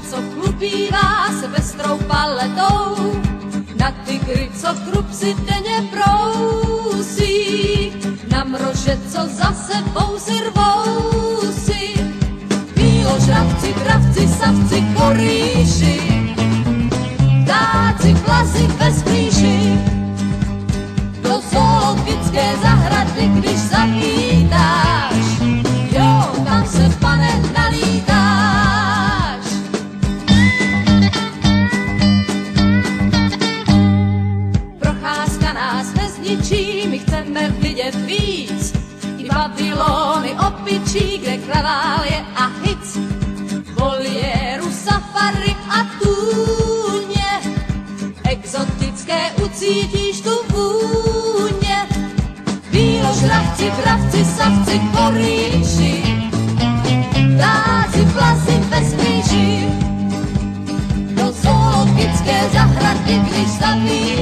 co chlupívá se pestrou paletou, na tygry, co chrup si denně prousí, na mrože, co za sebou si rvou si. Bíložravci, dravci, savci, korýši, ptáci, plazy bez mříži. Do zoologické zahrady, když zavítáš, jo, tam se, pane, nalítáš. Procházka nás nezničí, my chceme vidět víc. I Babylony opičí, kde kravál je a hic. Voliéru, safari a tůně, exotické ucítíš tu vůně. Bíložravci, dravci, savci, korýši, ptáci, plazy bez mříži. Do zoologické zahrady, když zavítáš,